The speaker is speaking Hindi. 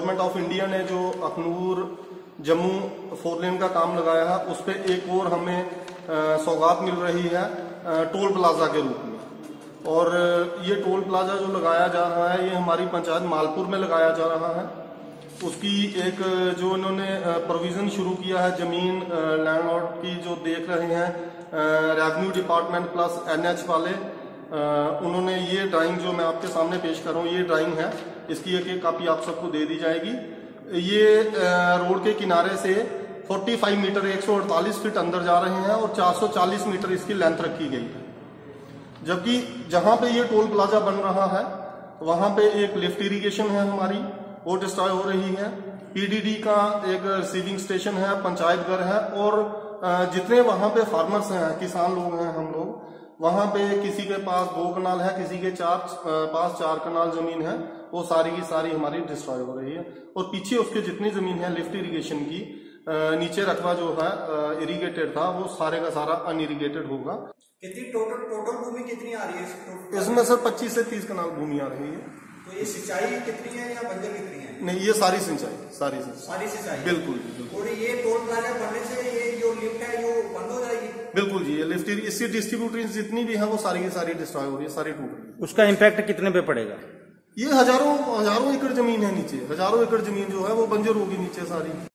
गवर्नमेंट ऑफ इंडिया ने जो अखनूर जम्मू 4 लेन का काम लगाया है, उस पर एक और हमें सौगात मिल रही है टोल प्लाजा के रूप में। और ये टोल प्लाजा जो लगाया जा रहा है, ये हमारी पंचायत मालपुर में लगाया जा रहा है। उसकी एक जो इन्होंने प्रोविजन शुरू किया है जमीन लैंडलॉर्ड की, जो देख रहे हैं रेवेन्यू डिपार्टमेंट प्लस NH वाले, उन्होंने ये ड्राइंग जो मैं आपके सामने पेश कर रहा हूँ, ये ड्राइंग है, इसकी एक कापी आप सबको दे दी जाएगी। ये रोड के किनारे से 45 मीटर 148 फीट अंदर जा रहे हैं और 440 मीटर इसकी लेंथ रखी गई है। जबकि जहां पे ये टोल प्लाजा बन रहा है, वहां पे एक लिफ्ट इरिगेशन है हमारी, वो डिस्ट्रॉय हो रही है। PDD का एक रिसीविंग स्टेशन है, पंचायत घर है, और जितने वहां पे फार्मर्स हैं, किसान लोग हैं, हम लोग, वहां पे किसी के पास 2 कनाल है, किसी के पास 4 कनाल जमीन है, वो सारी की सारी हमारी डिस्ट्रॉय हो रही है। और पीछे उसके जितनी जमीन है लिफ्ट इरिगेशन की, नीचे रकबा जो है इरिगेटेड था, वो सारे का सारा अनइरिगेटेड होगा। कितनी टोटल भूमि कितनी आ रही है इसमें सर 25 से 30 कनाल भूमि आ रही है। तो ये सिंचाई कितनी है या बंजर कितनी है? नहीं, ये सारी सिंचाई सिंचाई बिल्कुल। और ये टोल प्लाजा बनने से ये जो लिफ्ट है ये बंद हो जाएगी? बिल्कुल जी, ये लिफ्ट इससे डिस्ट्रीब्यूटरी जितनी भी है वो सारी की सारी डिस्ट्रॉय हो रही है, सारी टूट रही है। उसका इम्पैक्ट कितने पे पड़ेगा? ये हजारों एकड़ जमीन है नीचे, हजारों एकड़ जमीन जो है वो बंजर होगी नीचे सारी।